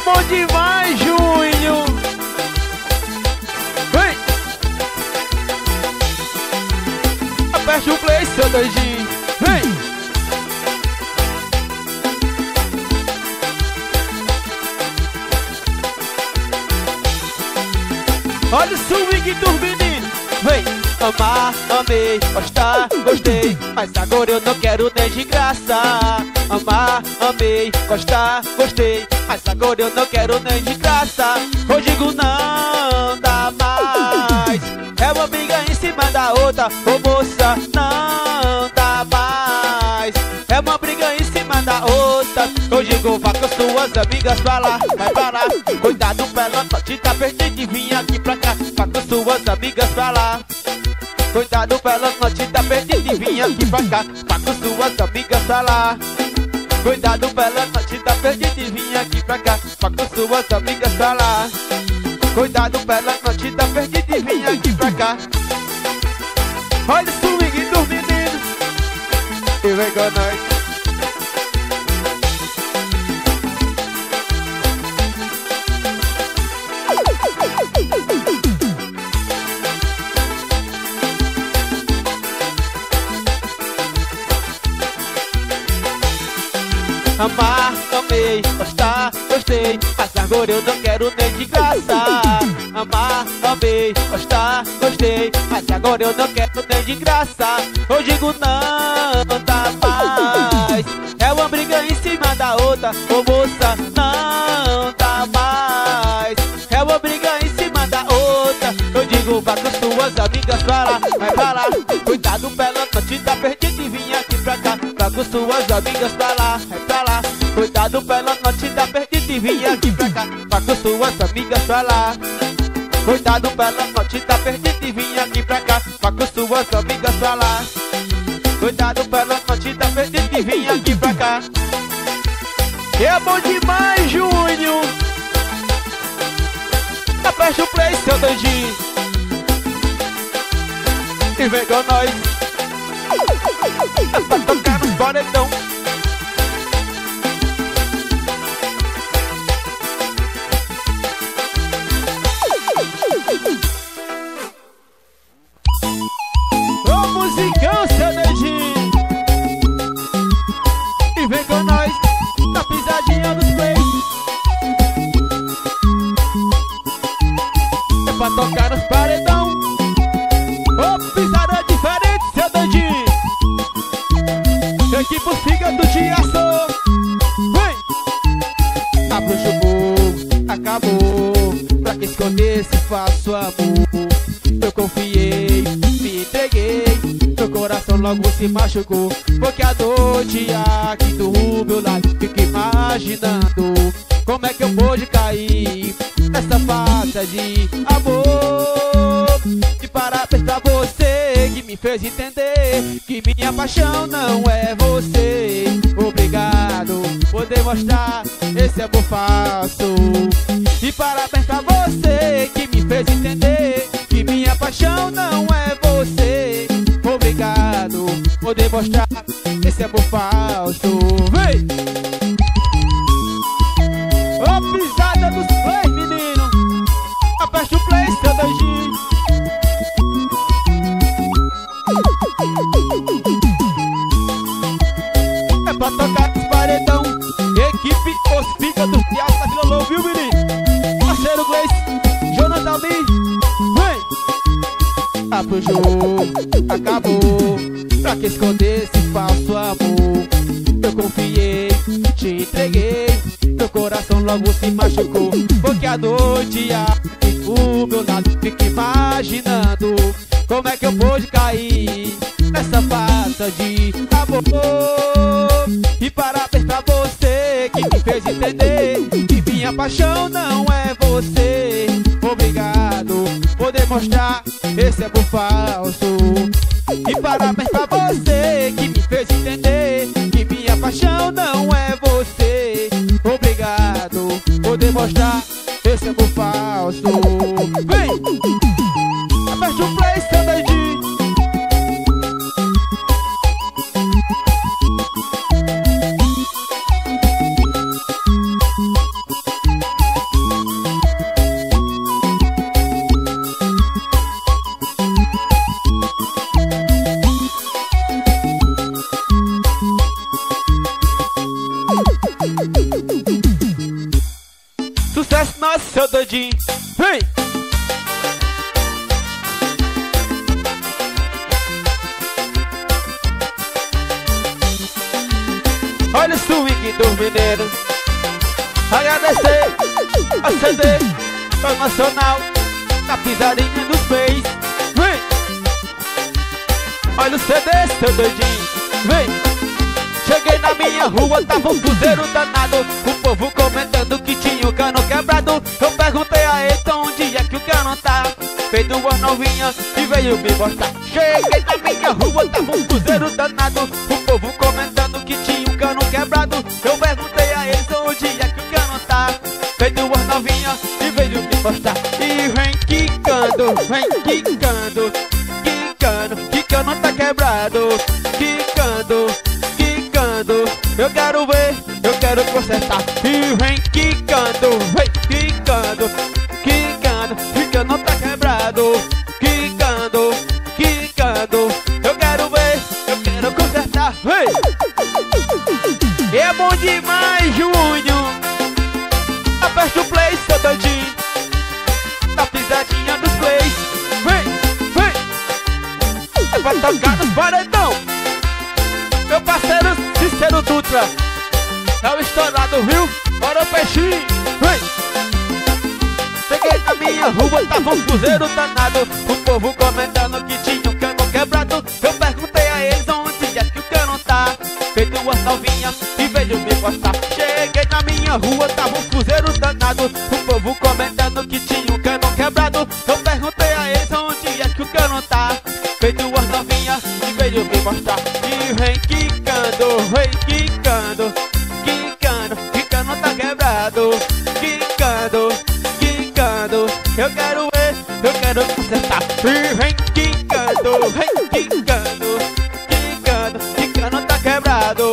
bom demais, Júnior. Vem. Aperte o play, seu doidinho. Vem. Olha o swing dos meninos. Vem. Amar, amei, gostar, gostei, mas agora eu não quero nem de graça. Amar, amei, gostar, gostei, mas agora eu não quero nem de graça. Eu digo não dá mais. É uma briga em cima da outra, ô moça, não dá mais. É uma briga em cima da outra. Eu digo vá com suas amigas pra lá, vai pra lá. Cuidado pra ela não te tá perdido e vim aqui pra cá. Vá com suas amigas pra lá. Cuidado pra ela não te tá perdido e vim aqui pra cá. Vá com suas amigas pra lá. Cuidado pra ela não te tá perdido e vim aqui pra cá. Vá com suas amigas pra lá. Cuidado pra ela não te tá perdido e vim aqui pra cá. Olha o swing dos meninos. E vem com nós. Amar, amei, gostar, gostei, mas agora eu não quero nem de graça. Amar, amei, gostar, gostei, mas agora eu não quero nem de graça. Eu digo não dá mais. É uma briga em cima da outra, ô moça, não dá mais. É uma briga em cima da outra. Eu digo vá com suas amigas pra lá, vai pra lá. Cuidado pra ela não te tá perdido e vim aqui pra cá. Vá com suas amigas pra lá, vai pra lá. Cuidado pra ela não te tá perdido e vim aqui pra cá. Vá com suas amigas pra lá. Cuidado pra ela não te tá perdido e vim aqui pra cá. Vá com suas amigas pra lá. Cuidado pra ela não te tá perdido e vim aqui pra cá. É bom demais, Júnior. Aperte o play, seu doidinho. E vem com nós. É pra tocar nos paredão. Ô musicão, seu dedinho. E vem com nós na pisadinha dos plays. É pra tocar nos paredão. Ô pisada diferente, seu dedinho. Equipe fígado de aço. Vem. Abre o jogo, acabou. Pra que esconder se faço amor. Eu confiei, me entreguei. Meu coração logo se machucou. Porque a noite aqui do meu lado fico imaginando como é que eu pude cair nessa farsa de amor. E parabéns pra você que me fez entender que minha paixão não é você. Obrigado por demonstrar esse amor falso. E parabéns pra você que me fez entender que minha paixão não é você. Obrigado por demonstrar esse amor falso. Vem! Ô pisada dos plays, menino. Aperte o play, seu doidinho. É pra tocar os paredão. Equipe Os Fígados de Alta Vila Lobo, viu, menino? Parceiro Gleice, Jonathan Lee. Vem! Abre o jogo, acabou. Pra que esconder esse falso amor? Eu confiei, te entreguei. Meu coração logo se machucou. Porque a noite aqui do meu lado fico imaginando como é que eu pude cair nessa farsa de amor. E parabéns pra você que me fez entender que minha paixão não é você. Obrigado por demonstrar esse amor falso. E parabéns pra você que me fez entender que minha paixão não é você. Obrigado por demonstrar esse amor falso. Vem! Aperte o play, seu doidinho. sucesso nosso, seu doidinho. Vem! Olha o swing dos mineiros. Agradecer a CD Nacional na pisadinha dos pés. Vem! Olha o CD, seu doidinho. Vem! Cheguei na minha rua, tava um cruzeiro danado. O povo comentando que tinha o cano quebrado. Eu perguntei a ele, então onde é que o cano tá? Feito uma novinha e veio me mostrar. Cheguei na minha rua, tava um cruzeiro danado. O povo comentando que tinha um cano quebrado. Eu perguntei a ele, então onde é que o cano tá? Feito uma novinha e veio me mostrar. E vem quicando, quicando. Que cano tá quebrado. Quicando. Eu quero ver, eu quero consertar. E vem quicando, quicando. Que cano tá quebrado. Quicando. Eu quero ver, eu quero consertar. Vem! É bom demais, Júnior. Aperta o play, seu doidinho. Na pisadinha dos plays. Vem! É pra tocar nos paredão. Meu parceiro Cícero Dutra é o estourado, viu? Bora o peixinho, vem! Cheguei na minha rua, tava um cruzeiro danado. O povo comentando que tinha um cano quebrado. Eu perguntei a eles onde é que o cano tá. Feito uma novinha e veio me mostrar. Cheguei na minha rua, tava um cruzeiro danado. O povo comentando que tinha um cano quebrado. Eu perguntei a eles onde é que o cano tá. Feito uma novinha e veio me mostrar. E vem quicando, que cano tá quebrado. Quicando, eu quero ver, eu quero consertar. E vem quicando, que cano tá quebrado.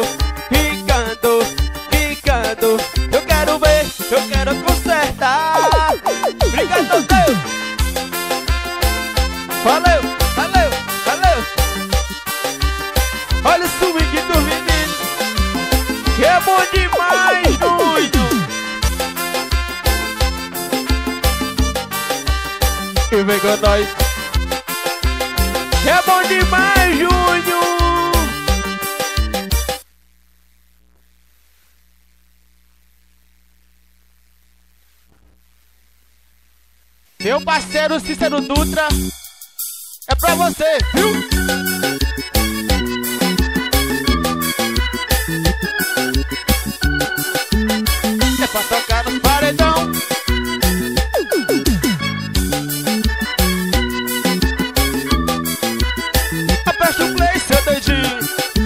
Quicando, eu quero ver, eu quero consertar. Obrigado, Deus. Valeu. Olha o swing do menino, que é bom demais, doido. E vem com nós, que é bom demais, Júnior. Meu parceiro Cícero Dutra, é pra você, viu? É pra tocar nos paredão. Aperta o play, seu doidinho.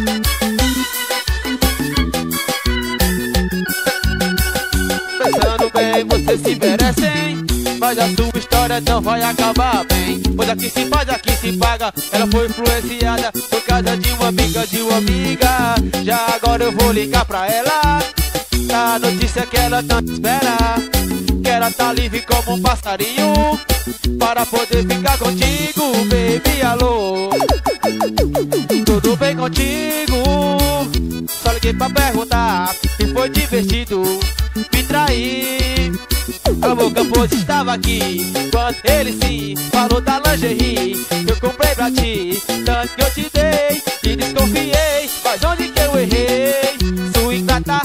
Pensando bem, você se merece, hein? Mas a sua história não vai acabar bem. Pois aqui se faz, aqui se paga. Ela foi influenciada por causa de uma amiga. Já agora eu vou ligar pra ela. A notícia que ela tanto espera, que ela tá livre como um passarinho, para poder ficar contigo, baby, alô. Tudo bem contigo? Só liguei pra perguntar se foi divertido me trair. A boca pois estava aqui quando ele sim falou da lingerie. Eu comprei pra ti, tanto que eu te dei e desconfiei. Mas onde que eu errei? Sua ingrata,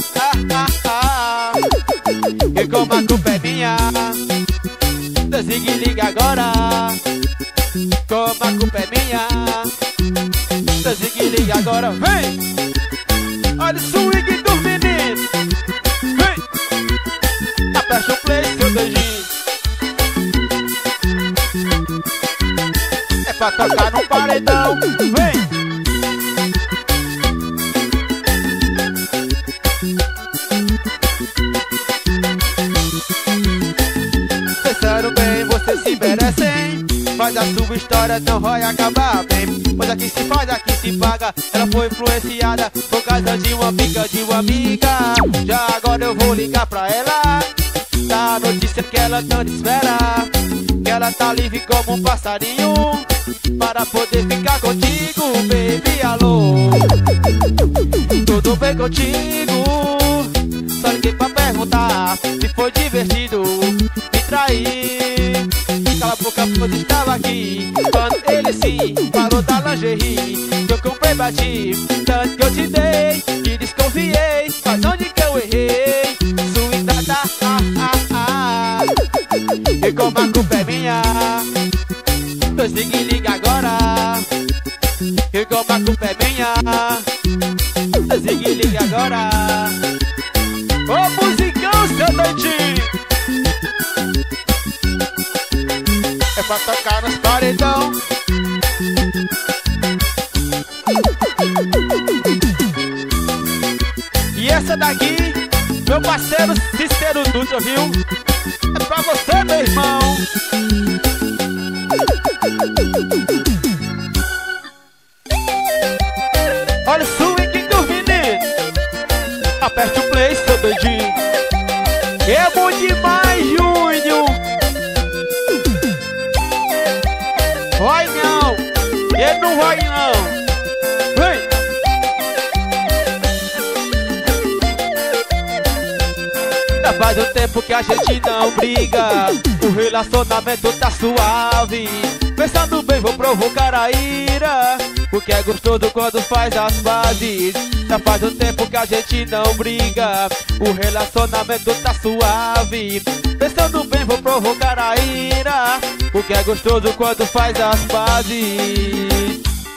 e como a culpa é minha, desligue e liga agora. Como a culpa é minha, desligue e liga agora. Vem! Olha o swing dos meninos. Vem! Aperta o play, seu beijinho. É pra tocar no paredão. Vem! Pensando bem, você se merece, hein? Mas a sua história não vai acabar bem. Pois aqui se faz, aqui se paga. Ela foi influenciada por causa de uma amiga. Já agora eu vou ligar pra ela. Dá a notícia que ela tanto espera, que ela tá livre como um passarinho, para poder ficar contigo, baby, alô. Tudo bem contigo? Só liguei pra perguntar se foi divertido valor da lingerie que eu comprei pra ti. Tanto que eu te dei, que desconfiei, mas onde que eu errei? Sua entrada, e como a culpa é minha, dois liga agora. E como a culpa é minha, dois liga agora. Ô musicão, seu doidinho, é pra tocar nos paredão. E essa daqui, meu parceiro Cícero Dutra, viu? É pra você, meu irmão. Olha o swing dos meninos. Aperte o play, seu doidinho. É bom demais, Júnior. Vai não, ele não vai não. Vem. Já faz um tempo que a gente não briga, o relacionamento tá suave. Pensando bem vou provocar a ira, porque é gostoso quando faz as pazes. Já faz um tempo que a gente não briga, o relacionamento tá suave. Pensando bem vou provocar a ira, porque é gostoso quando faz as pazes.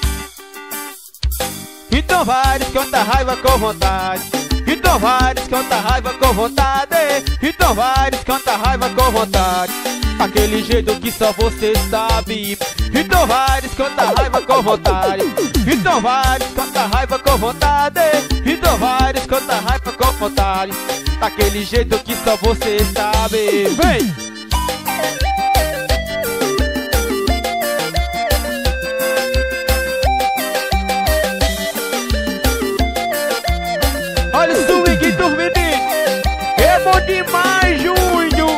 Então vai, desconta a raiva com vontade. Então vai, desconta a raiva com vontade. Então vai, desconta a raiva com vontade. Aquele jeito que só você sabe. Então vai, desconta a raiva com vontade. Então vai, desconta a raiva com vontade. Então vai, desconta a raiva com vontade. Daquele jeito que só você sabe. Vem! Olha o swing dos meninos, é bom demais, Júnior.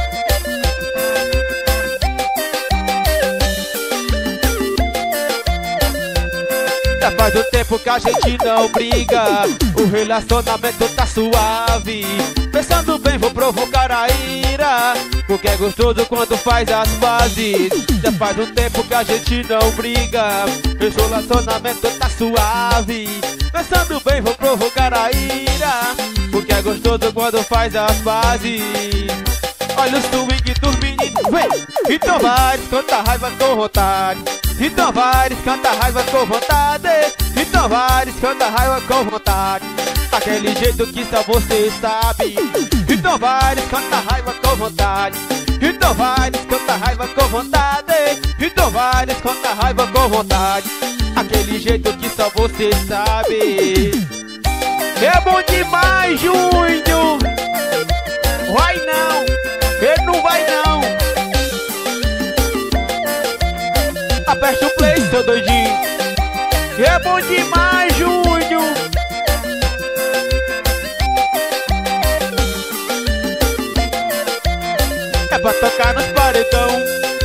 Já faz um tempo que a gente não briga, o relacionamento tá suave. Pensando bem vou provocar a ira, porque é gostoso quando faz as pazes. Já faz um tempo que a gente não briga, o relacionamento tá suave. Pensando bem vou provocar a ira, porque é gostoso quando faz as pazes. Olha o swing dos meninos, vem! Então vai, desconta a raiva com vontade. Então vai, desconta a raiva com vontade. Então vai, desconta a raiva com vontade. Aquele jeito que só você sabe. Então vai, desconta a raiva com vontade. Então vai, desconta a raiva com vontade. Então vai, desconta a raiva com vontade. Aquele jeito que só você sabe. É bom demais, Júnior. Vai não, ele não vai não. Aperte o play, seu doidinho. É bom demais, Júnior. É pra tocar nos paredão.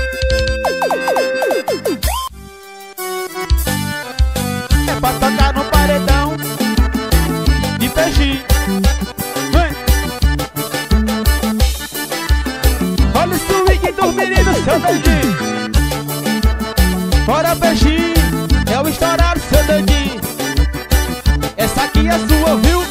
É pra tocar no paredão de peixinho. Vem. Olha o swing dos meninos, seu doidinho. Bora peixinho, é o estourado, seu doidinho. Essa aqui é sua, viu?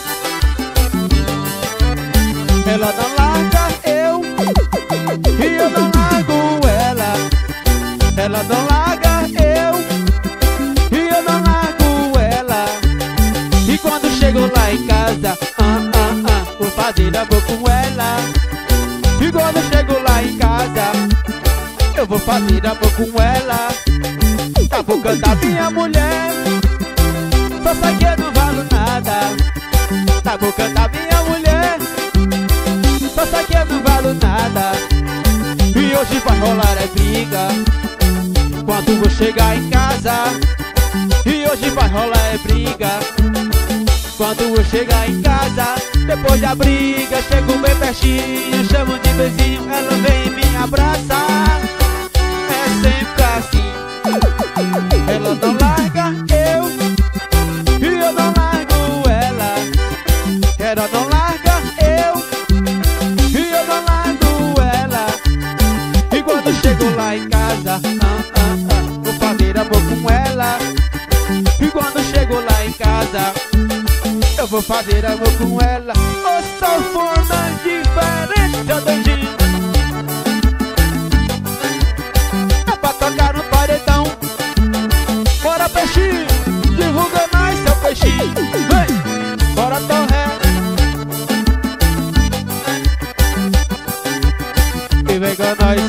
Ela não larga eu, e eu não largo ela. Ela não larga eu, e eu não largo ela. E quando chego lá em casa, vou fazer amor com ela. E quando chego lá em casa, eu vou fazer amor com ela. Tá bocando a minha mulher, só sei que eu não valo nada. Tá bocando a minha mulher, só sei que eu não valo nada. E hoje vai rolar é briga quando vou chegar em casa. E hoje vai rolar é briga quando vou chegar em casa. Depois da briga, chego bem pertinho, chamo de beijinho, ela vem me abraçar. É sempre assim. Ela não larga eu, e eu não largo ela. Ela não larga eu, e eu não largo ela. E quando chego lá em casa, vou fazer amor com ela. ela. E quando chego lá em casa, eu vou fazer amor com ela. Ô sanfona diferente, seu doidinho. É pra tocar no paredão. Bora peixinho, divulga mais seu peixinho. Vem, bora torré. E vem com nós.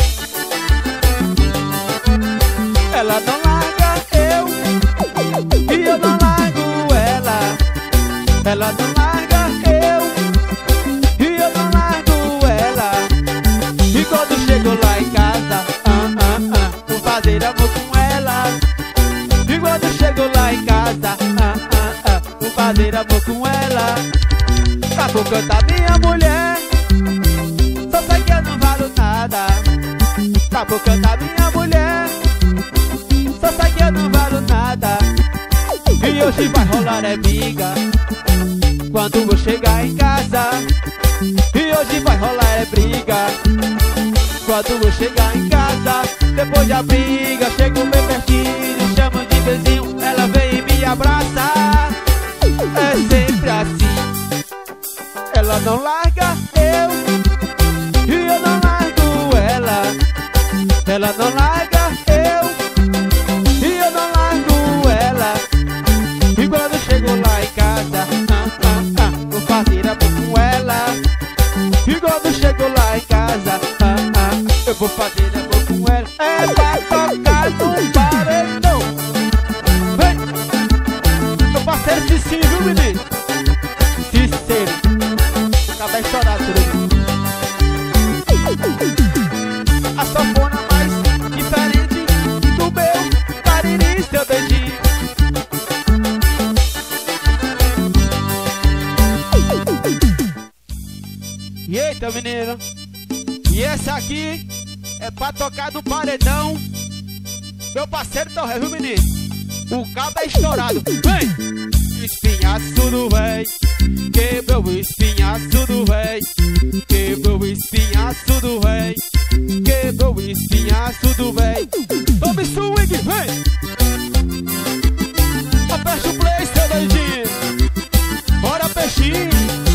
Ela não larga eu, e eu não largo ela. Ela não larga eu, e eu não largo ela. E quando chego lá em casa, vou fazer amor com ela. E quando chego lá em casa, vou fazer amor com ela. Pra por cantar minha mulher, só sei que eu não valo nada. Pra por cantar minha mulher, só sei que eu não valo nada. E hoje vai rolar é briga quando eu chegar em casa. E hoje vai rolar é briga quando eu chegar em casa. Depois da briga, chego bem pertinho, chamo de vizinho, ela vem e me abraça. É sempre assim. Ela não larga eu, e eu não largo ela. Ela não larga eu, e eu não largo ela. E quando chego lá em casa, vou fazer amor com ela. E quando chego lá em casa, eu vou fazer amor com ela. É pra tocar no paredão. Vem, meu parceiro Cicinho, viu menino? Cicero, acaba estourado tudo. A sanfona mais diferente do meu Cariri, seu dedinho. E eita, menino. E essa aqui é pra tocar no paredão. Meu parceiro Torré, viu menino? O cabo é estourado. Vem! Espinhaço do véi, quebrou o espinhaço do véi. Quebrou o espinhaço do véi. Quebrou o espinhaço do véi. Tome swing, vem! Aperta o play, seu doidinho. Bora peixinho.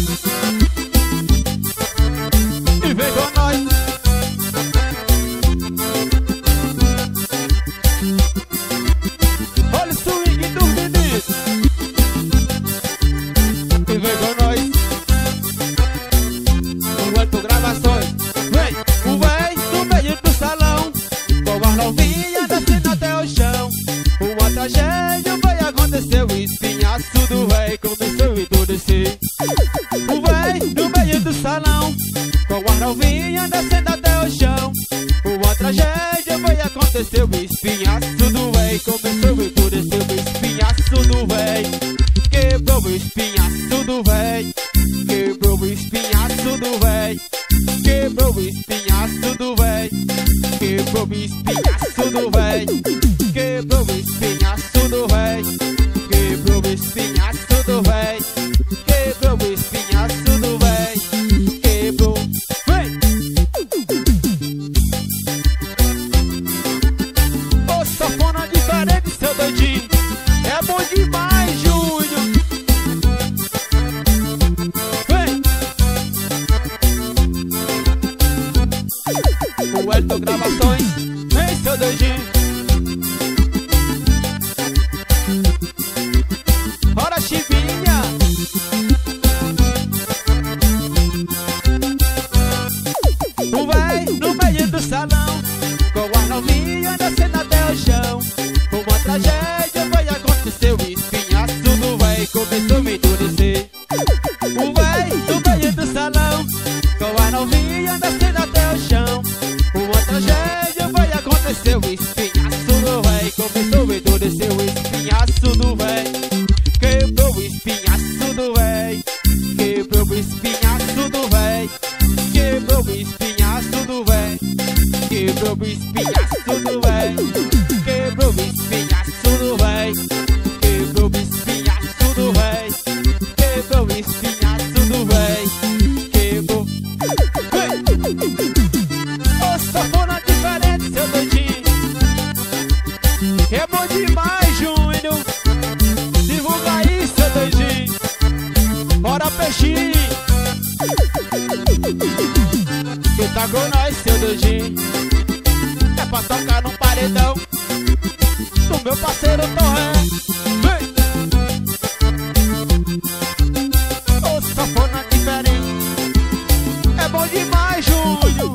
E vem com nós. Olha o swing do menino. E vem com nós. O Anto Gravações. Vem, o véi no meio do salão, com as novinhas descendo até o chão. Uma tragédia vai acontecer. O espinhaço do véi começou a endurecer. O véi no meio do salão, com as novinhas descendo até o chão. Uma tragédia vai acontecer. O espinhaço do véi começou a endurecer. O espinhaço do véi quebrou o espinhaço do véi. Quebrou o espinhaço do véi. Quebrou o espinhaço do véi. Quebrou o espinhaço do véi. Quebrou o espinhaço do véi. Quebrou o espinhaço do véi. Quebrou o espinhaço do véi. Quebrou. Vem! Ô sanfona diferente, seu doidinho. É bom demais, Júnior. Vem! O Elton Gravações. Vem, seu doidinho. Bora, Chivinha. O véi no meio do salão, com as novinhas descendo até o chão. Uma tragédia vai acontecer. O espinhaço do véi começou a endurecer. O véi no meio do salão, com as novinhas descendo até o chão. Uma tragédia vai acontecer. O espinhaço do véi começou a endurecer. O espinhaço do véi quebrou o espinhaço do véi. Quebrou o espinhaço do véi. Quebrou o espinhaço do véi. Quebrou o espinhaço do véi. Quebrou o espinhaço do véi. Quebrou o espinhaço do véi. Quebrou o espinhaço do véi. Quebrou. Ô sanfona diferente, seu doidinho. É bom demais. Tu tá com nós, seu doidinho. É pra tocar no paredão do meu parceiro Torré. Vem! Ô, sanfona diferente. É bom demais, Júlio.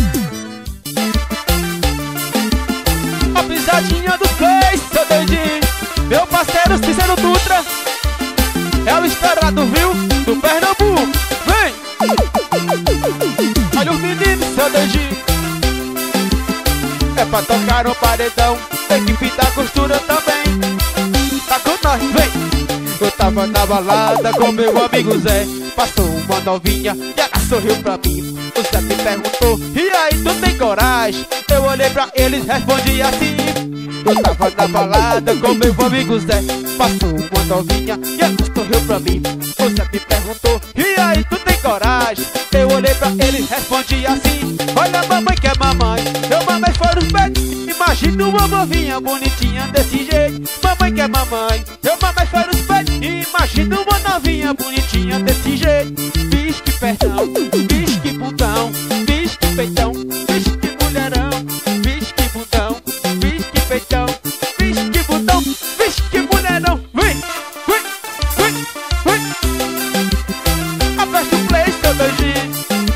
A pisadinha do Play, seu doidinho. Meu parceiro Cícero Dutra. É o estourado, viu? Do Pernambuco. Vem! Olha os meninos, seu doidinho. É pra tocar no paredão. Equipe da costura também. Tá com nós, vem! Eu tava na balada com meu amigo Zé. Passou uma novinha e ela sorriu pra mim. O Zé me perguntou, e aí, tu tem coragem? Eu olhei pra ele e respondi assim. Eu tava na balada com meu amigo Zé. Passou uma novinha e ela sorriu pra mim. O Zé me perguntou, e aí, tu tem coragem? Eu olhei pra ele e respondi assim. Olha, mamãe que é mamãe, eu mamãe fora os peitos. Imagina uma novinha bonitinha desse jeito. Mamãe que é mamãe, eu mamãe fora os peitos. Imagina uma novinha bonitinha desse jeito. Vixe que perdão, vixe que bundão, vixe que peitão, vixe que mulherão, vixe que bundão, vixe que peitão, vixe que bundão, vixe que mulherão. Vem, vem, vem, vem. Aperta o play, seu doidinho.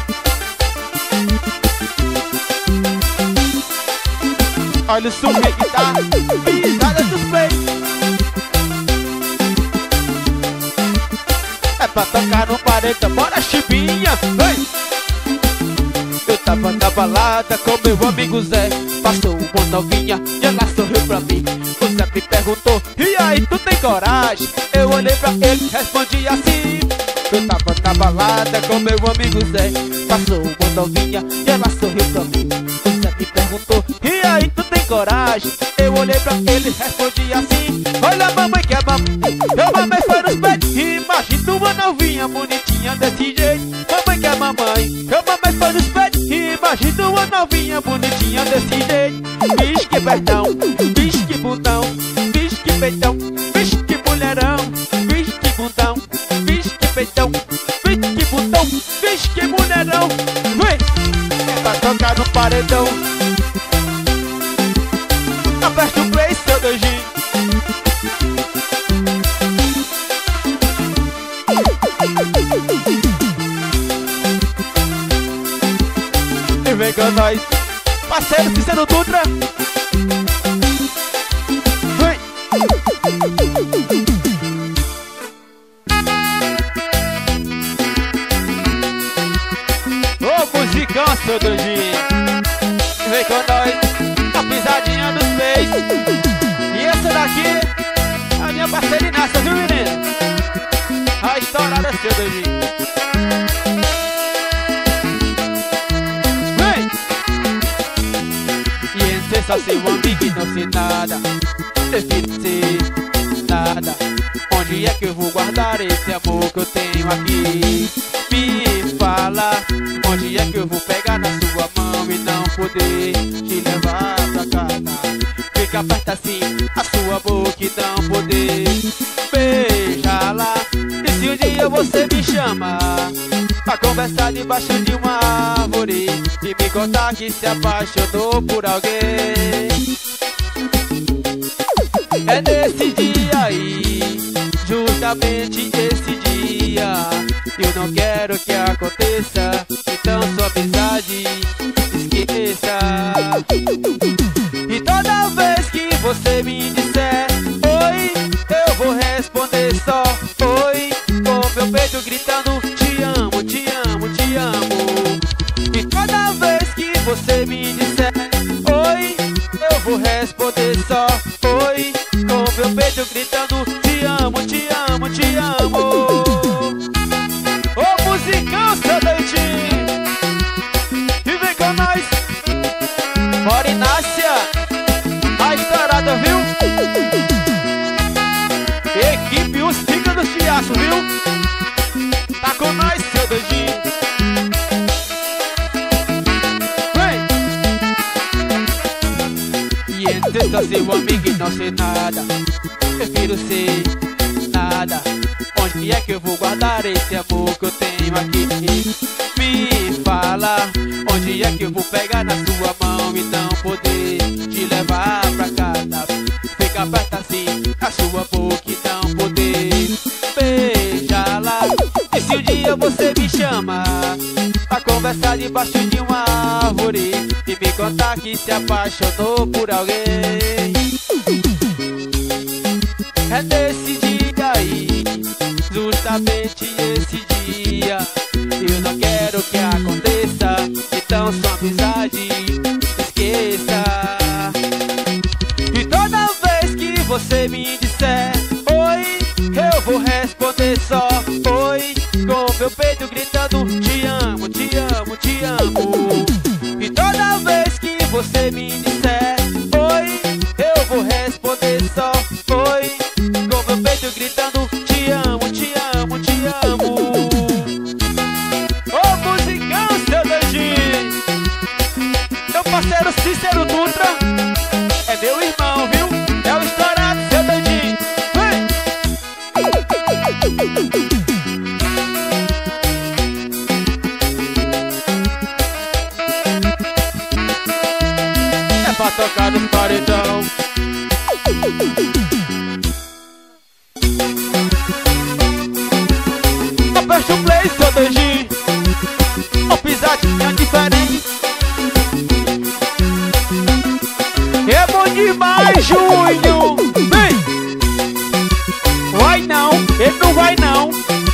Olha o som que tá pisada dos play. É pra tocar no paredão, bora chibinha, vem! Eu tava na balada com meu amigo Zé. Passou uma novinha e ela sorriu pra mim. O Zé me perguntou, e aí, tu tem coragem? Eu olhei pra ele e respondi assim. Eu tava na balada com meu amigo Zé. Passou uma novinha e ela sorriu pra mim. O Zé me perguntou, e aí, tu tem coragem? Eu olhei pra ele e respondi assim. Olha, mamãe que é mamãe, eu mamãe foi nos peitos. Imagina uma novinha bonitinha desse jeito. Mamãe que é mamãe, eu mamãe foi nos peitos. Imagina uma novinha bonitinha desse jeito. Bicho que perdão, bicho que bundão, bicho que peitão, bicho que mulherão, bicho que bundão, bicho que peitão, bicho que bundão, bicho que mulherão. Vem! É pra tocar no paredão. Aperta o play, seu doidinho. E vem com nós, parceiro Cícero Dutra. Vem! Ô, musicão, seu doidinho. E vem com nós, a pisadinha dos peixes. E essa daqui é a minha parceirinaça, viu, menino? A estourada, seu doidinho. Vem! E em ser só seu amigo e não ser nada. Prefiro ser nada. Onde é que eu vou guardar esse amor que eu tenho aqui? Me fala, onde é que eu vou pegar na sua mão e não poder te levar pra casa? Fica perto assim, a sua boca e não poder beijá-la. E se um dia você me chamar pra conversar debaixo de uma árvore e me contar que se apaixonou por alguém, é nesse dia aí, justamente esse dia. Eu não quero que aconteça, então sua amizade esqueça. E toda vez que você me disser oi, eu vou responder só oi, com meu peito gritando te amo, te amo, te amo. E toda vez que você me disser oi, eu vou responder só oi, com meu peito gritando te amo, te amo, te amo. Ô, musicão, seu doidinho. E vem com nós, bora Inácia, a estourada, viu? Equipe Os Fígados de Aço, viu? Tá com nós, seu doidinho. Vem! E entre só seu amigo e não ser nada. Prefiro ser nada. Onde é que eu vou guardar esse amor que eu tenho aqui? Me fala, onde Onde é que eu vou pegar na sua mão e não poder te levar pra casa? Fica perto assim, a sua boca e não poder beijá-la. E se um dia você me chama pra conversar debaixo de uma árvore e me contar que se apaixonou por alguém, é nesse dia aí, justamente esse dia, eu não quero que aconteça. Então sua amizade esqueça. E toda vez que você me disser oi, eu vou responder só oi, com meu peito gritando te amo, te amo, te amo. E toda vez que você me disser oi, eu vou responder só oi, com meu peito gritando te amo, te amo, te amo. Ô musicão, seu doidinho, meu parceiro Cícero Dutra é meu irmão, viu? É o estourado, seu doidinho. Vem! É pra tocar nos paredão. Aperte o play, seu doidinho. Uma pisadinha diferente. É bom demais, Júnior. Vem! Vai não, ele não vai não.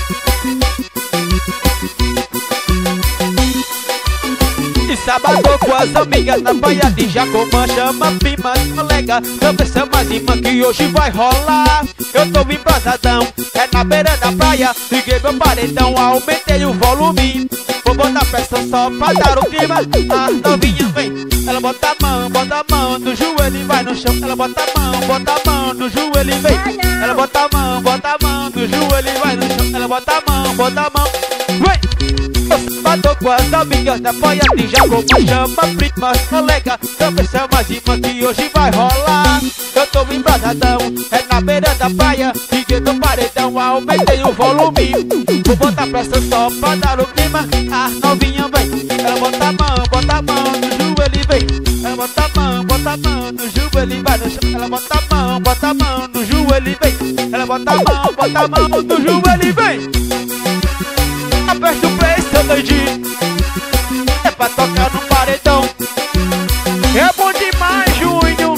E sábado com as amigas na praia de Jacoma, chama primas, colega, também chama as irmãs que hoje vai rolar. Eu tô embrasadão, é na beira da praia, liguei meu paredão, aumentei o volume. Vou botar pressão só pra dar o clima. A novinha vem, ela bota a mão no joelho e vai no chão. Ela bota a mão no joelho e vem. Ela bota a mão no joelho e vai no chão. Ela bota a mão, vem! Eu sábado com as amigas da praia de Jacoma, chama primas, colega, também chama as irmãs que hoje vai rolar. Eu tô embrasadão, é na beira da praia, liguei meu paredão, aumentei o volume. Vou botar pressão só pra dar o clima. A novinha vem, ela bota a mão no joelho e vem. Ela bota a mão no joelho e vai no chão. Ela bota a mão no joelho e vem. Ela bota a mão no joelho e vem. Aperte o play, seu doidinho. É pra tocar no paredão. É bom demais, Júnior.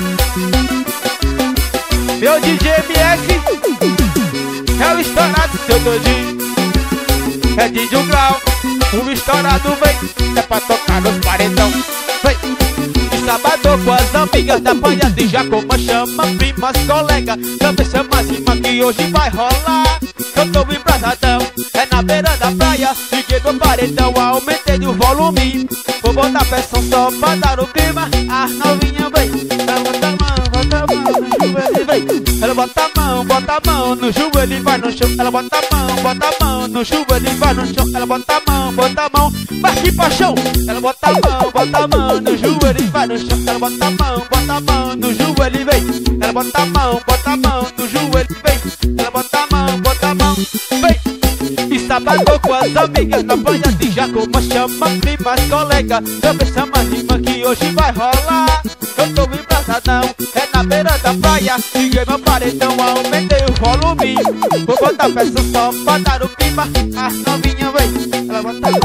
Meu DJ MF é o estourado, seu doidinho. É DJ um grau, o estourado vem. É pra tocar nos paredão. Vem! E sábado com as amigas da praia de Jacoma, chama primas, colega, também chama as irmãs que hoje vai rolar. Eu tô embrasadão, é na beira da praia, liguei meu paredão, aumentei o volume. Vou botar pressão só pra dar o clima. A novinha vem, ela bota a mão no joelho e vem. Ela bota a mão no joelho e vai no chão. Ela bota a mão no joelho e vai no chão. Ela bota a mão, marque pra chão. Ela bota a mão no joelho e vai no chão. Ela bota a mão no joelho e vem. Ela bota a mão no joelho e vem. Ela bota a mão, vem! E sábado com as amigas na praia de Jacoma, chama primas, colega, também chama as irmãs que hoje vai rolar. Eu tô embrasadão, é na beira da praia, liguei meu paredão, aumentei o volume. Vou botar pressão só pra dar o clima. A novinha vem, ela bota a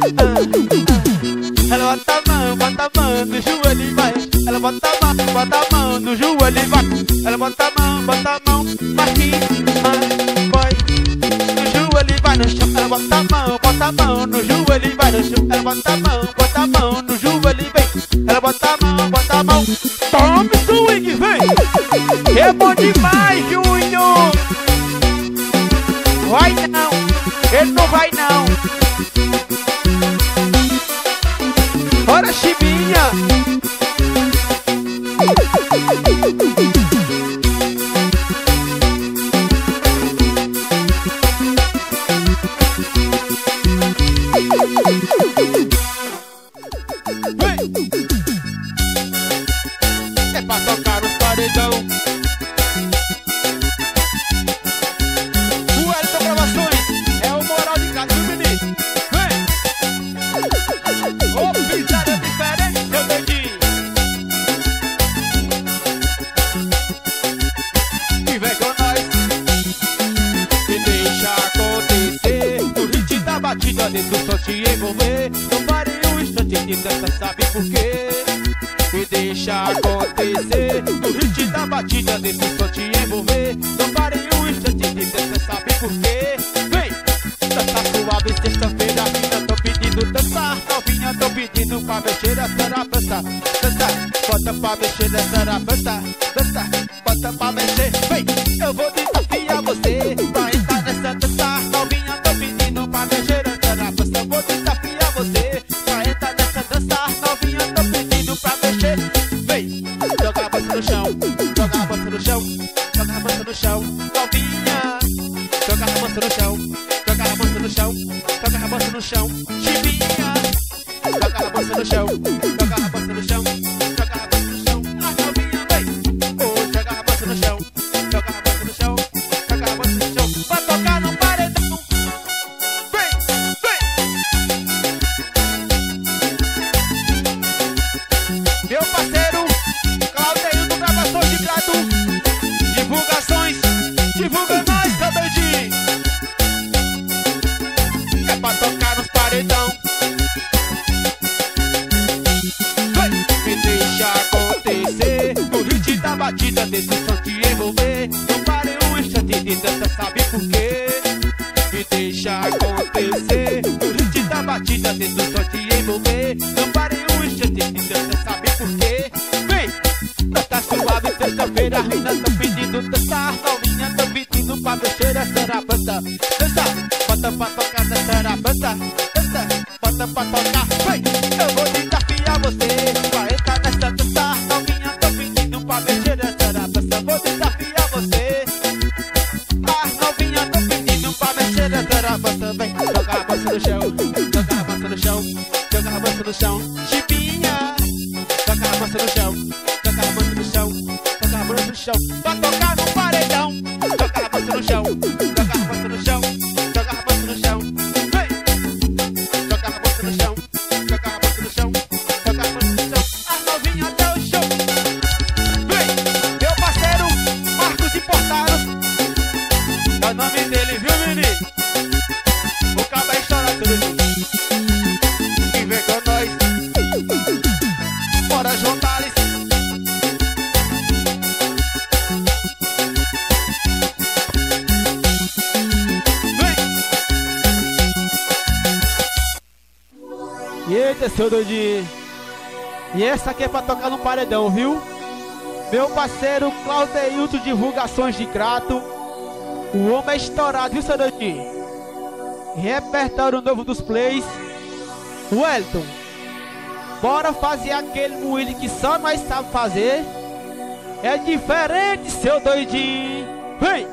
mão, ela bota a mão no joelho e vai. Ela bota a mão no joelho e vai. Ela bota a mão, marquinhos, boy, no joelho e vai no chão. Ela bota a mão no joelho e vai no chão. Ela bota a mão no joelho e vem. Ela bota a mão, tome swing, vem! É bom demais, Júnior! Vai não, ele não vai não. Bora, Chivinha! É pra tocar nos paredão. O Elton Gravações é o moral de casa do menino. Vem! instante de dança, sabe por quê? Me deixa acontecer, no ritmo da batida desse som te envolver. Não pare um instante de dança, sabe por quê? Vem, dança suave, sexta-feira, mina, tô pedindo dançar. Novinha, tô pedindo pra mexer essa rabança. Dança, bota pra mexer essa rabança. Dança, bota pra mexer. Vem, eu vou desafiar você pra entrar nessa dança. Novinha, tô pedindo pra mexer essa rabança. Vou desafiar você pra entrar nessa dança. Novinha, tô pedindo pra mexer. Vem, joga a bolsa no chão, joga a bolsa no chão, joga a bolsa no chão. Novinha, joga a bolsa no chão, joga a bolsa no chão, joga a bolsa no chão. Chibinha, joga a bolsa no chão, joga a bolsa no chão, joga a bolsa no chão. A novinha, vem, oh, joga a bolsa no chão, joga a bolsa no chão, joga a bolsa no chão. Vai tocar no paredão. Vem, vem. Meu parceiro Claudeio do Gravações de Grato. Divulgações, divulga nós, seu doidinho. É pra tocar nos paredão. Me deixa acontecer, no ritmo da batida desse som te envolver. Não pare um instante de dança, sabe por quê? Me deixa acontecer, no ritmo da batida desse som te envolver. Não pare um instante de dança, sabe por quê? Vem, dança suave, sexta-feira, mina, tô pedindo dançar. Novinha, tô pedindo pra mexer essa rabança. Dança, bota pra tocar nessa rabança. Dança, bota pra tocar. Vem, eu vou desafiar você pra entrar nessa dança. Novinha, tô pedindo pra mexer essa rabança. Vou desafiar você. Ah, novinha, tô pedindo pra mexer essa rabança. Vem, joga a bolsa no chão, joga a bolsa no chão, joga a bolsa no chão. Chipinha, joga a bolsa no chão, joga a bolsa no chão, joga a bolsa no chão. Pra tocar no paredão, joga a bolsa no chão, joga a bolsa no chão, joga a bolsa no chão. Vem, joga a bolsa no chão, joga a bolsa no chão, joga a bolsa no chão. A novinha até o chão. Vem, meu parceiro Marcos Importados. É o nome dele, viu, menino? O cabo é estourado, tudo. E vem com nós. Bora, João Tales. Vem. Eita, seu doidinho. E essa aqui é pra tocar no paredão, viu? Meu parceiro Claudeilton, Divulgações de Crato. O homem é estourado, viu, seu doidinho? Repertório novo dos plays. Wellington, bora fazer aquele moído que só nós sabemos fazer. É diferente, seu doidinho. Vem!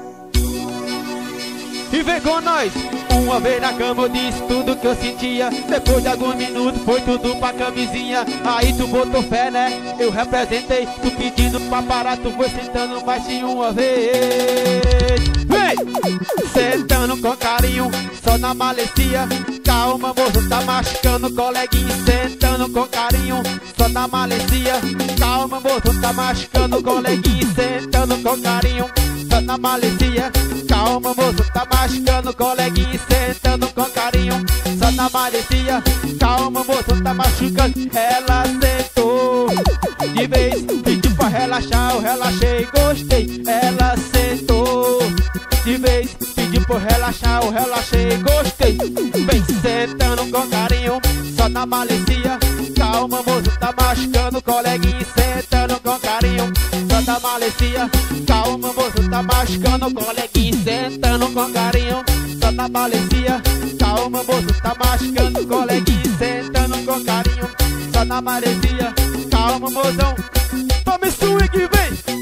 E vem com nós. Uma vez na cama eu disse tudo que eu sentia. Depois de alguns minutos foi tudo pra camisinha. Aí tu botou fé, né? Eu representei. Tu pedindo pra parar, tu foi sentando mais de uma vez. Vem! Sentando com carinho, só na malicia. Calma, moço, tá machucando, coleguinha. Sentando com carinho, só na malicia. Calma, moço, tá machucando, coleguinha. Sentando com carinho, só na malicia. Calma, moço, tá machucando, coleguinha. Sentando com carinho, só na malicia. Calma, moço, tá machucando. Ela sentou de vez, pediu pra relaxar, eu relaxei, gostei. Ela sentou de vez, pediu pra relaxar, eu relaxei, gostei. Vem sentando com carinho, só na malicia. Calma, moço, tá machucando, coleguinha. Sentando com carinho, só na malicia. Calma, moço, tá machucando, coleguinha. Sentando com carinho, só na malicia. Calma, moço, tá machucando, coleguinha. Sentando com carinho, só na malicia. Calma, mozão, tome swing, vem!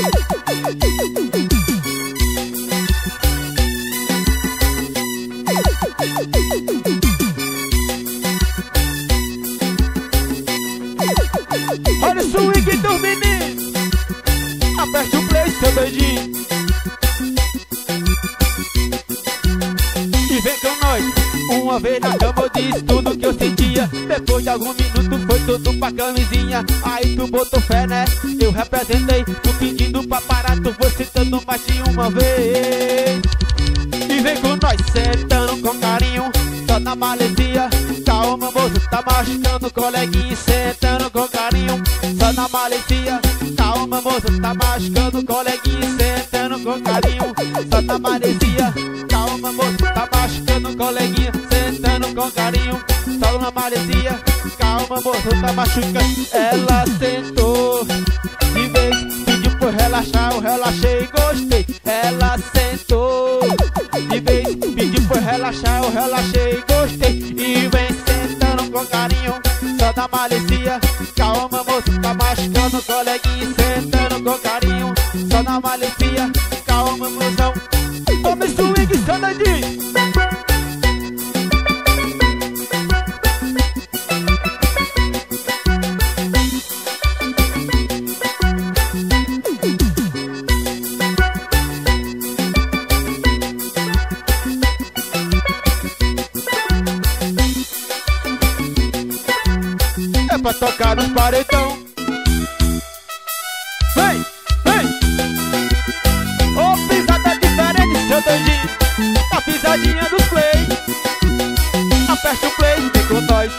Olha o swing dos meninos. Aperte o play, seu doidinho. E vem com nós. Uma vez na cama eu disse tudo que eu sentia. Depois de algum minuto foi tudo pra camisinha. Aí tu botou fé, né? Eu representei. Tu pedindo pra parar, tu foi sentando mais de uma vez. E vem com nós, sentando com carinho, só na malicia. Calma, moço, tá machucando o coleguinha, sentando com carinho, só na malicia. Calma, moço, tá machucando o coleguinha, sentando com carinho, só na malicia. Calma, moço, tá machucando o coleguinha, sentando com carinho, só na malicia. Calma, moço, tá machucando. Ela sentou de vez, pediu por relaxar, eu relaxei e gostei. Ela sentou de vez, pediu por relaxar, eu relaxei e gostei. E vem sentando com carinho, só na malicia. Calma, moço, tá machucando o coleguinha, sentando com carinho, só na malicia. Calma, moção, tome swing, seu doidinho. É pra tocar nos paredão. Vem, vem. Ô, pisada diferente, seu doidinho. A pisadinha dos play. Aperta o play, vem com nós.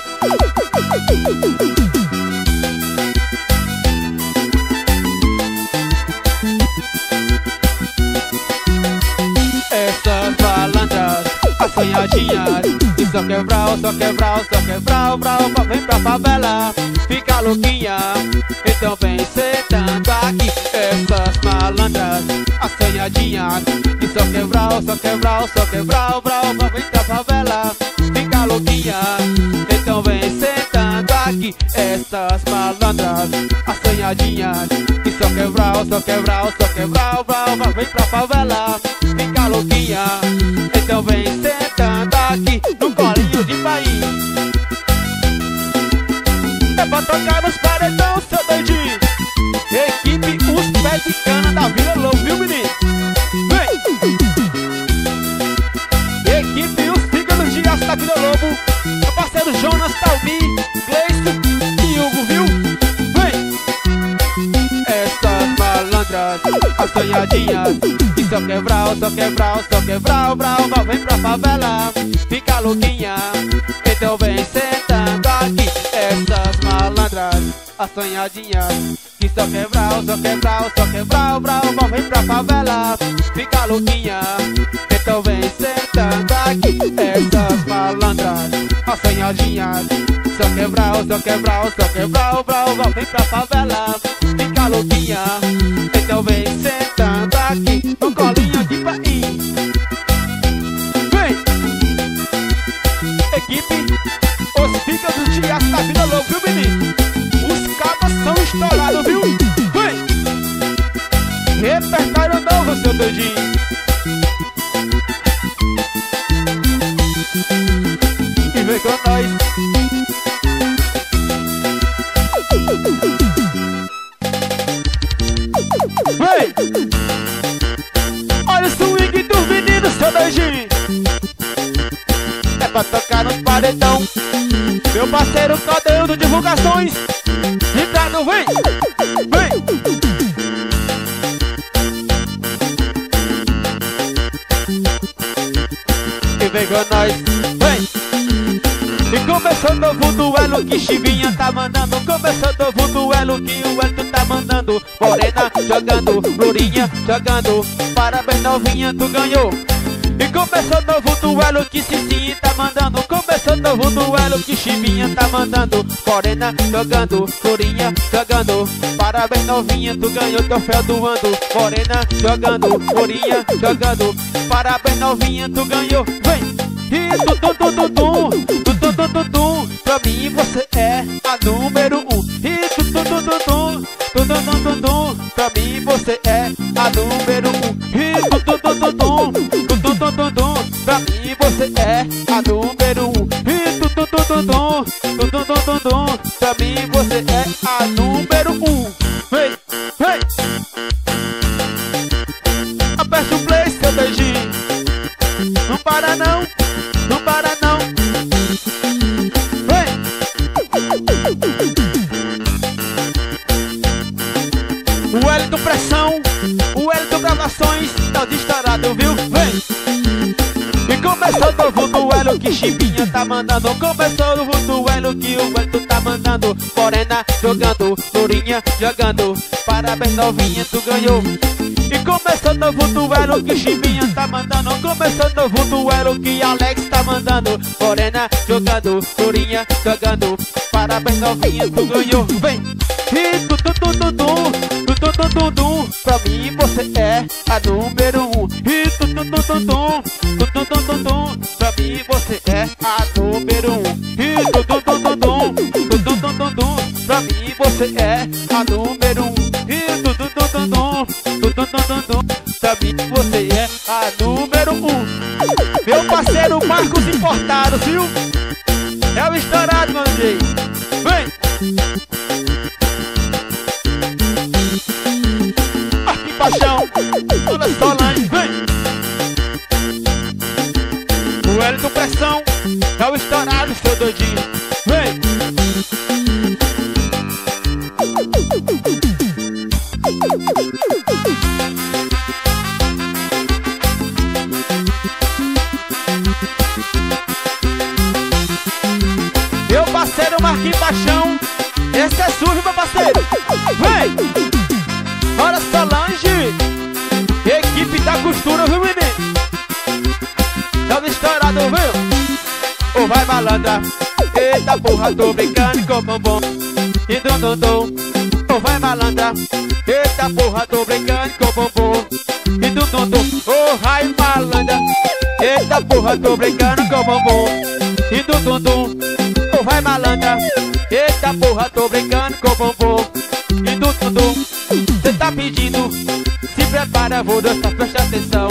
Essas malandras, assanhadinhas, e só quebral, só quebral, só quebral, brau, vem pra favela, fica louquinha, então vem sentando aqui. Essas malandras, assanhadinhas, e só quebral, só quebral, só quebral, brau, vem pra favela, fica louquinha, então vem sentando aqui. Essas malandras, assanhadinhas, e só quebral, só quebral, só quebral, brau, vem pra favela, fica louquinha, então vem sentando aqui no colinho de Bahia. É pra tocar nos paredão, seu doidinho. Equipe Os Pés de Cana da Vila Lobo, viu, menino? Vem! Equipe Os Fígados de Aço da Vila Lobo, meu parceiro Jonas, Talmi, Gleison e Hugo, viu? Vem! Essas malandras, assanhadinhas, e só quebral, só quebral, só quebral, brau, vem pra favela, fica louquinha, então vem sentando aqui. Essas malandras, assanhadinhas, que só quebral, só quebral, só quebral, brau, vem pra favela, fica louquinha, então vem sentando aqui. Essas malandras, assanhadinhas, só quebral, só quebral, só quebral, brau, vem pra favela, fica louquinha, então vem sentando aqui no colinho de Bahia. Vem! Equipe Os Fígados de Aço da Vila Lobo, viu, menino? Os cabas são estourados, viu? Vem! Repertório novo, seu doidinho. E vem com nós. Vem! Olha o swing dos meninos, seu doidinho. É pra tocar nos paredão. Meu parceiro Caldeirão do Divulgações, Ricardo, vem! Vem! E vem com nós, vem! E começou novo duelo que Chivinha tá mandando. Começou novo duelo que o Elton tá mandando. Morena jogando, Lourinha jogando. Parabéns novinha, tu ganhou. E começou novo duelo que Cicinha tá mandando. Começou novo duelo que Chivinha tá mandando. Morena jogando, Lourinha jogando. Parabéns novinha, tu ganhou troféu do ano. Morena jogando, Lourinha jogando. Parabéns novinha, tu ganhou. Vem! E pra mim você é a número 1. E pra mim você é a número 1. E pra mim você é a número 1. E pra mim você é a número 1. Vem, vem. Aperta o play, seu beijinho. Não para não, não para não. Vem. O Wellington Pressão, o Wellington Gravações, tá estourado, viu? Vem. E começou novo duelo duelo que Chimbinha tá mandando. Começou o duelo que o Wellington tá mandando. Morena jogando, lourinha jogando. Parabéns novinha, tu ganhou. E começou novo duelo que Chimbinha tá mandando. Começou novo duelo que Alex tá mandando. Morena jogando, lourinha jogando. Parabéns novinha, tu ganhou. Vem! E pra mim você é a número 1. E pra mim você é a número 1. E pra mim você é a número 1. E pra mim você é a número 1. Meu parceiro Marcos Importados, viu? É o estourado, meu DJ. Vem! Aqui paixão, toda Solange, vem! O Wellington Pressão, é o estourado, seu doidinho. Vem! Meu parceiro Marquinhos Paixão, esse é sujo, meu parceiro. Vem! Bora Solange, equipe da costura, viu menino? Tá estourado, viu? Ou vai malandra, eita porra, tô brincando com bombom. E dum. Ou vai malandra, eita porra, tô brincando com bombom. E dum. Ou vai malandra, eita porra, tô brincando com bombom. E dum. Ou vai malandra, eita porra, tô brincando com bombom. E dum. Cê tá pedindo, se prepara, vou dançar, presta atenção.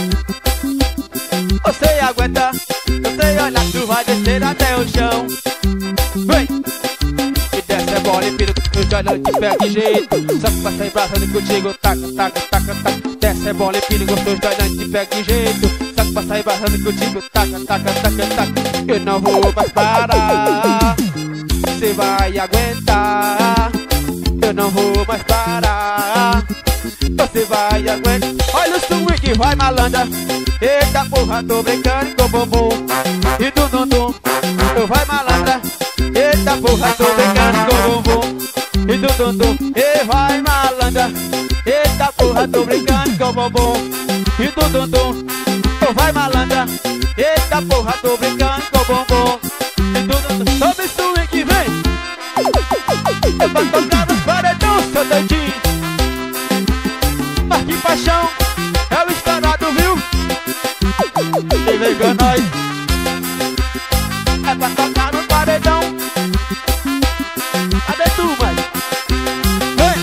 Você aguenta, você olha, tu vai descer até o chão. Vem! E desce a bola e pira, eu te olhando de pé de jeito. Só que vai sair braçando contigo, taca. Desce a bola e pira, gostoso, te olhando de pé de jeito. Só que vai sair braçando contigo, taca. Eu não vou mais parar, você vai aguentar. Eu não vou mais parar, você vai aguentar. Olha o swing que vai malandra, eita porra, tô brincando com bombom. E dum. Eu vai malandra, eita porra, tô brincando com bombom. E dum. E vai malandra, eita porra, tô brincando com bombom. E dum. Eu vai malandra, eita porra, tô brincando com bombom. E dum. Sobe swing que vem. Eu vou tocar nos paredão, seu doidinho. Marquinhos Paixão, é o estourado, viu? E vem com nós. É pra tocar no paredão. Cadê tu, mãe? Vem!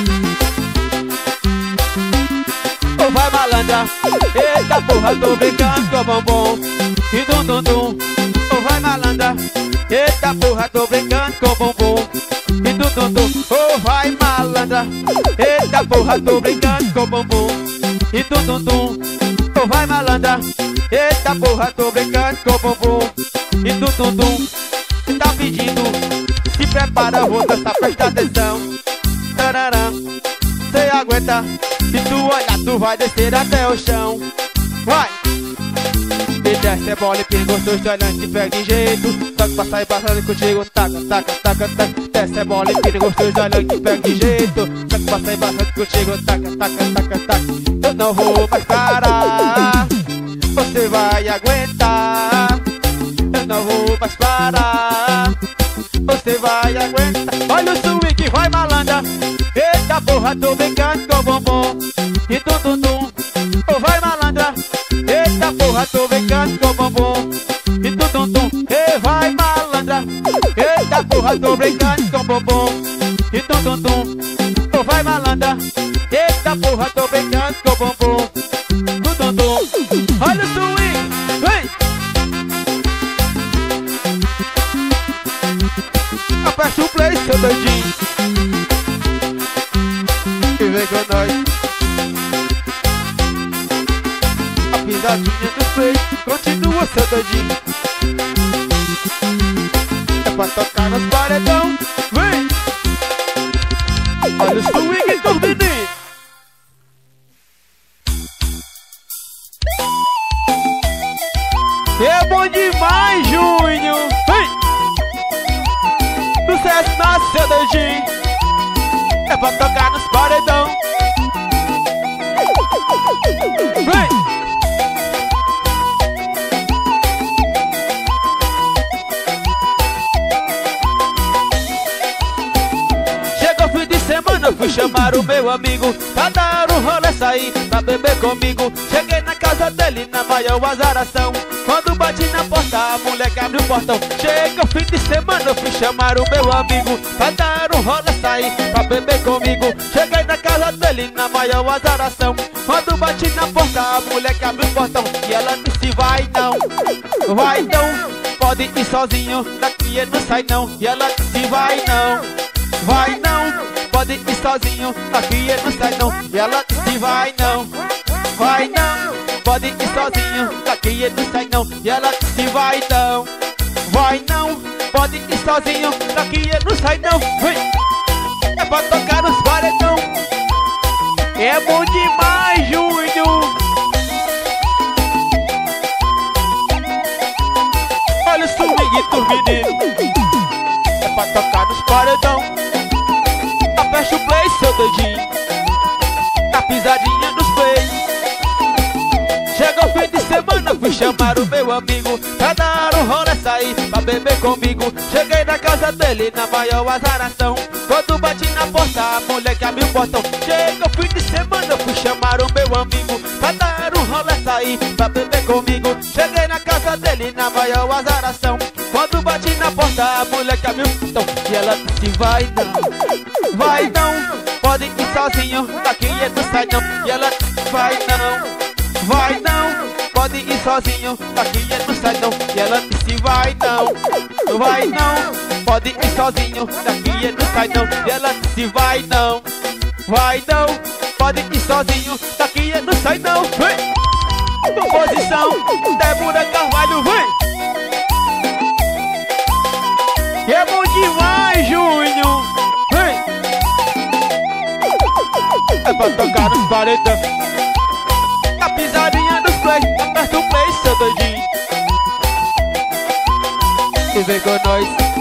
Ou vai malandra, eita porra, tô brincando com bombom. E dum. Ou vai malandra, eita porra, tô brincando com bombom. E dum. Oh vai malandra, eita porra, tô brincando com bombom. E dum. Oh vai malandra, eita porra, tô brincando com bombom. E dum. Cê tá pedindo, se prepara, vou dançar, presta atenção. Tarará, cê aguenta, se tu olhar, tu vai descer até o chão. Vai! E desce a bola e pega gostoso, te olhando, te pega de jeito. Só que pra sair passando contigo, taca. Desce a bola e pega gostoso, te olhando, te pega de jeito. Só que pra sair passando contigo, taca. Eu não vou mais parar, você vai aguentar. Eu não vou mais parar, você vai aguentar. Olha o swing que vai malandra, eita porra, tô brincando com bombom. E dum. Oh vai malandra, eita porra, tô brincando com bombom. E dum. E vai malandra, eita porra, tô brincando com bombom. E dum. Oh vai malandra, eita porra, tô brincando com bombom. Dum. Olha o swing, vem! Aperta o play, seu doidinho. E vem com nós. A pisadinha do play continua, seu doidinho. É pra tocar nos paredão, vem! Olha o swing do menino. É bom demais. doidinho. É pra tocar nos paredão. Vem! Chegou fim de semana, eu fui chamar o meu amigo pra dar um rolê, sair pra beber comigo. Cheguei na casa dele na maior azaração. Quando bati na porta, a moleque abriu o portão. Chegou fim de semana, eu fui chamar o meu amigo pra dar um rolê, sair pra beber comigo. Cheguei na casa dele na maior azaração. Quando bati na porta, a moleque abriu o portão. E ela disse: vai não, vai não, pode ir sozinho, daqui ele não sai não. E ela disse: vai não, vai não, pode ir sozinho, daqui ele não sai não. E ela disse: vai não, vai não, pode ir sozinho, daqui ele não sai não. E ela disse: vai não, vai não, pode ir sozinho, daqui ele não sai não. Vem! É pra tocar nos paredão. É bom demais, Júnior. Olha o swing turbinino. É pra tocar nos paredão. Aperta o play, seu doidinho. A pisadinha dos play. Chegou o fim de semana, fui chamar o meu amigo pra dar um rolê, sair pra beber comigo. Cheguei na casa dele na maior azaração. Quando bati na porta, a moleque abriu o portão. Chegou o fim de semana, fui chamar o meu amigo pra dar um rolê, sair pra beber comigo. Cheguei na casa dele na maior azaração. Quando bati na porta, a moleque abriu o portão. E ela disse: vai não, vai não, pode ir sozinho, daqui ele não sai não. E ela disse: vai não, vai não, pode ir sozinho, daqui ele não sai não. E ela disse: vai não, vai não, pode ir sozinho, daqui ele não sai não. E ela disse: vai não, vai não, pode ir sozinho, daqui ele não sai não. Vem! Composição Débora Carvalho, vem! É bom demais, Júnior! Vem! É pra tocar nos paredão. A pisadinha dos play, aperta o play, seu doidinho. E vem com nós.